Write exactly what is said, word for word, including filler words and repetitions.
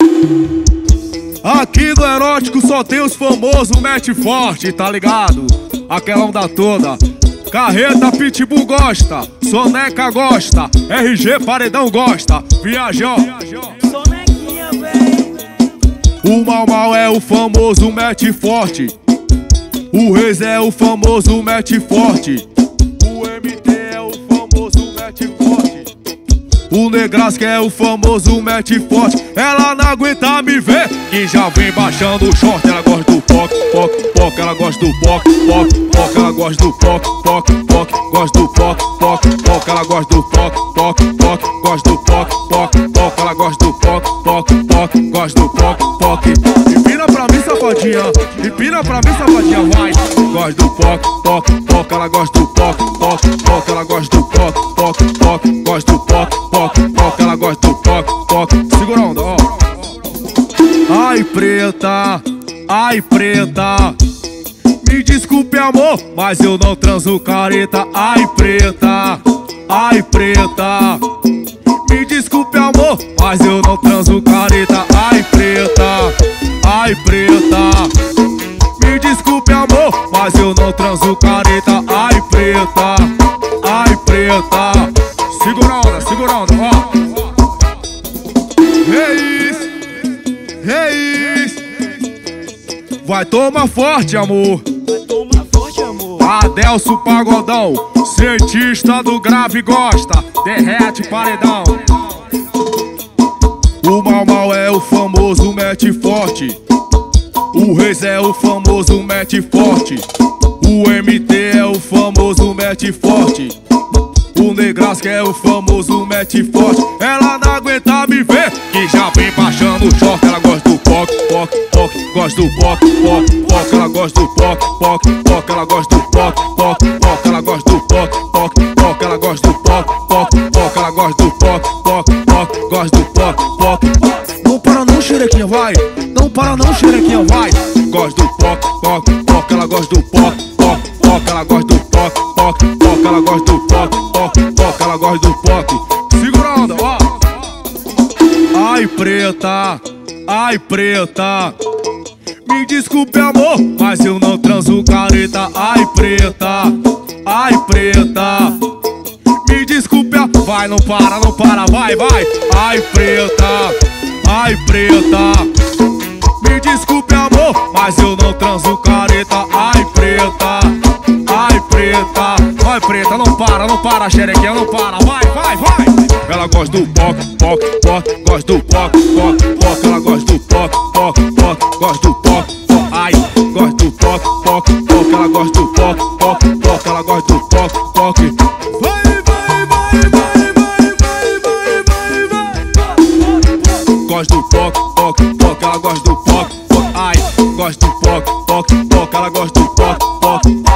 Aqui do erótico só tem os famosos mete forte, tá ligado? Aquela onda toda. Carreta Pitbull gosta, Soneca gosta, R G Paredão gosta, Viajão. Sonequinha, véi. O Mal Mal é o famoso mete forte. O Reis é o famoso mete forte. O M T é o famoso mete forte. O Negrasca é o famoso mete forte. Ela não aguenta me ver, que já vem baixando o short. Ela gosta do poc, poc, poc. Ela gosta do poc, poc, poc. Ela gosta do poc, poc, poc. Gosta do poc, poc, poc. Ela gosta do poc, poc, poc. Gosta do poc, poc, poc. Ela gosta do poc, poc, poc. Gosta do poc, poc. Empina pra mim, safadinha. Empina pra mim, safadinha, vai. Gosta do poc, poc, poc. Ela gosta do poc, poc, poc. Ela gosta do poc, poc, poc. Gosta do poc, poc, poc. Ela gosta do poc, poc. Segura a onda, ó. Ai, preta, ai, preta. Me desculpe, amor, mas eu não transo careta. Ai, preta, ai, preta. Me desculpe, amor, mas eu não transo careta. Ai, preta, ai, preta. Me desculpe, amor, mas eu não transo careta. Ai, preta, ai, preta. Segura a onda, segura a onda, ó. Reis, Reis. Vai tomar forte, amor. Vai tomar forte, amor. Adelso Pagodão, cientista do grave gosta, derrete paredão. O Mal Mal é o famoso mete forte. O Reis é o famoso mete forte. O M T é o famoso mete forte. O Negrasca é o famoso mete forte. Ela não aguenta me ver, que já vem baixando o short. Ela gosta do poc, poc, poc. Gosta do poc, poc, poc. Ela gosta do poc, poc, poc. Ela gosta do poc, poc, poc. Ela gosta do poc, poc, poc. Ela gosta do poc, poc, poc. Ela gosta do poc, poc, poc. Gosta do poc, poc. Não para não, xerequinha, vai. Não para não, xerequinha, vai. Gosta do poc, poc, poc. Ela gosta do poc, poc, poc. Ela gosta do poc, poc, poc. Ela gosta do poc, poc, poc. Ela gosta do poc. Segura a onda, ó. Ai, preta, ai, preta. Me desculpe, amor, mas eu não transo careta. Ai, preta, ai, preta. Me desculpe, a... vai, não para, não para, vai, vai. Ai, preta, ai, preta. Me desculpe, amor, mas eu não transo careta. Ai, preta, ai, preta. Vai, preta, não para, não para, xerequinha, não para, vai, vai, vai. Ela gosta do poc, poc, poc. Gosta do poc, poc, poc. Ela gosta do poc, poc, poc. Gosta do poc, poc. Ai, gosta do poc, poc, poc. Ela gosta do poc, poc, poc. Ela gosta do poc, poc. Vai, vai, vai, vai, vai, vai, vai, vai, vai. Gosta do poc, poc, poc. Ela gosta do poc, poc. Ai, gosta do poc, poc, poc. Ela gosta do poc, poc.